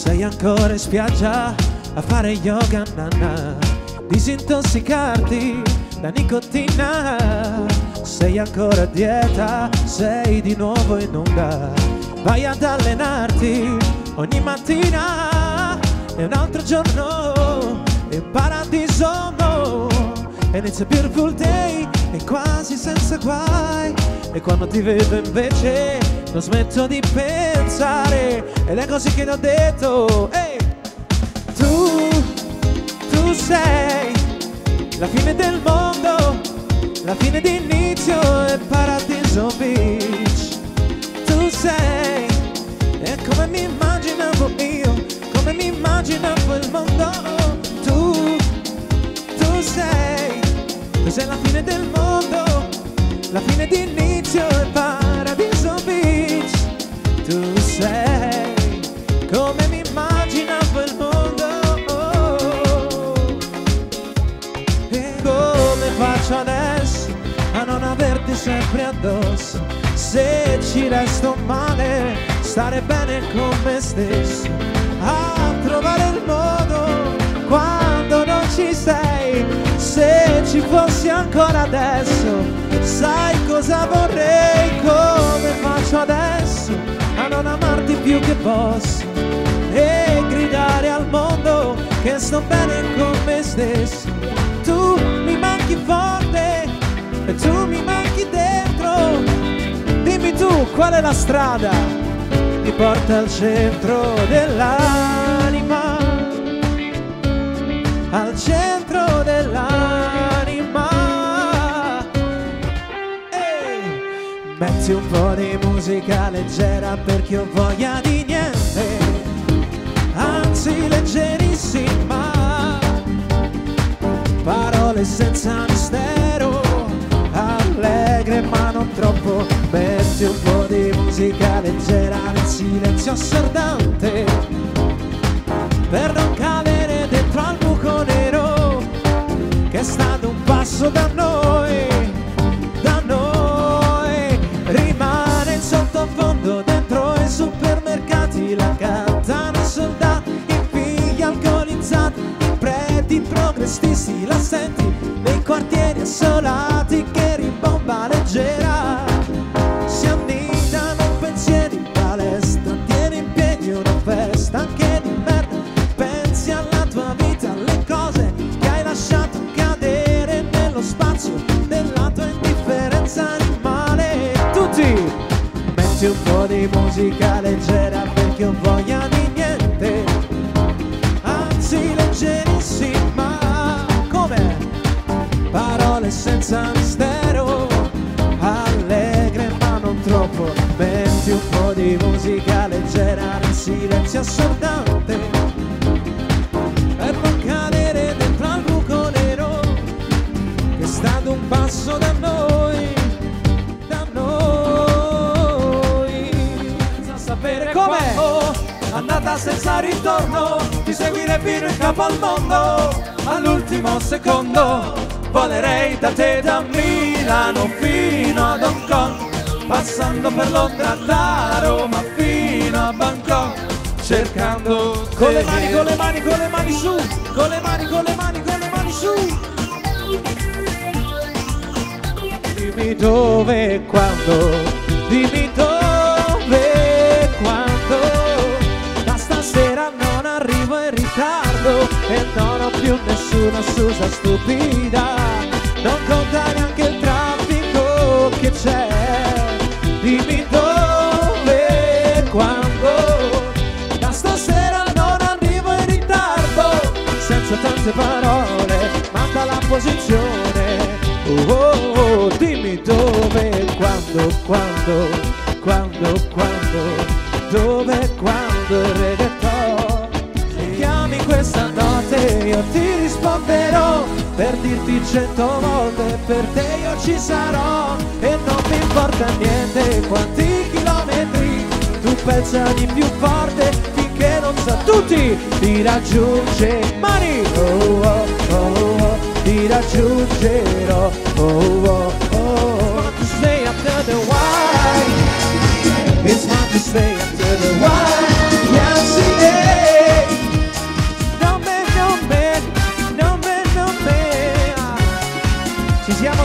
sei ancora in spiaggia a fare yoga, nana, disintossicarti da nicotina. Sei ancora a dieta, sei di nuovo in onda, vai ad allenarti ogni mattina. È un altro giorno in paradiso, no. And it's a beautiful day, e quasi senza guai. E quando ti vedo invece non smetto di pensare, ed è così che ti ho detto, ehi, tu sei la fine del mondo, la fine di inizio e Paradiso Beach. Tu sei, è come mi immaginavo io, come mi immaginavo il mondo. Tu sei la fine del mondo, la fine di inizio e Paradiso Beach. Tu sei come mi immaginavo il mondo. E come faccio adesso a non averti sempre addosso? Se ci resto male, stare bene con me stesso, a trovare il modo quando non ci sei. Se ci fossi ancora adesso, sai cosa vorrei? Come faccio adesso a non amarti più che posso, e gridare al mondo che sto bene con me stesso. Tu mi manchi forte e tu mi manchi dentro. Dimmi tu qual è la strada mi porta al centro dell'anima, al centro dell'anima. Metti un po' di musica leggera perché ho voglia di niente, anzi leggerissima, parole senza mistero, allegre ma non troppo. Metti un po' di musica leggera nel silenzio assordante, per non cadere dentro al buco nero che è stato un passo da noi, da noi. Rimane in sottofondo dentro i supermercati, la cantano i soldati, i figli alcolizzati, i preti progressisti, la senti nei quartieri assolati che rimbomba leggera. Si annidano pensieri in palestra, tieni in piedi una festa anche di merda. Pensi alla tua vita, alle cose che hai lasciato cadere nello spazio della tua indifferenza animale. Tutti metti un po' di musica leggera perché ho voglia di niente, anzi leggerissima, come parole senza mistero, allegre ma non troppo. Metti un po' di musica leggera nel silenzio assordante, per non cadere dentro al buco nero che è stato un passo da noi, da noi. Senza sapere com'è andata senza ritorno, di seguire fino in capo al mondo. All'ultimo secondo volerei da te, da Milano fino ad Hong Kong, passando per Londra, da Roma fino a Bangkok, cercando te. Con le mani, con le mani, con le mani su, con le mani, con le mani, con le mani su. Dimmi dove e quando, dimmi dove e quando, da stasera non arrivo in ritardo e non ho più nessuna scusa stupida, non conta neanche il traffico che c'è. Dimmi dove e quando, da stasera non arrivo in ritardo, senza tante parole, manda la posizione. Oh, oh, oh, dimmi dove e quando, quando, quando, quando, dove e quando il reggaeton. Se chiami questa notte io ti risponderò, per dirti 100 volte per te io ci sarò. E non mi importa niente quanti chilometri tu pensa di più forte, finché non sa tutti ti raggiunge. Mani, oh oh oh oh, ti raggiungerò. Oh oh oh, want to stay after the white, it's hard to stay after the white. Yes it is.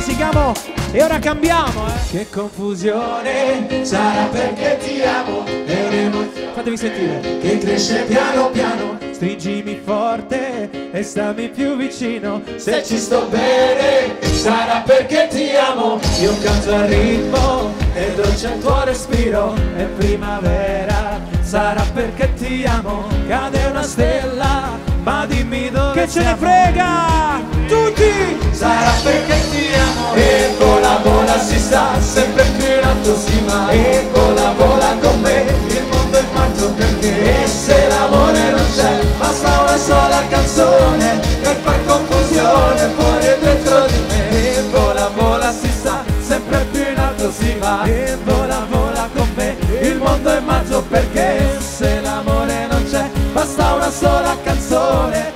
rosichiamo e ora cambiamo, Che confusione, sarà perché ti amo, è un'emozione, fatevi sentire, che cresce piano piano, stringimi forte e stammi più vicino, se ci sto bene, sarà perché ti amo, io canto al ritmo, è dolce il tuo respiro, è primavera, sarà perché ti amo, cade una stella, ma dimmi dove che ce ne frega, tutti! Sarà perché ti amo, e vola vola si sta, sempre più in alto si va, e vola vola con me, il mondo è fatto perché, e se l'amore non c'è, basta una sola canzone, per far confusione fuori e dentro di me, e vola vola si sta, sempre più in alto si va, e vola vola con me, il mondo è mazzo perché, se l'amore non c'è, basta una sola canzone,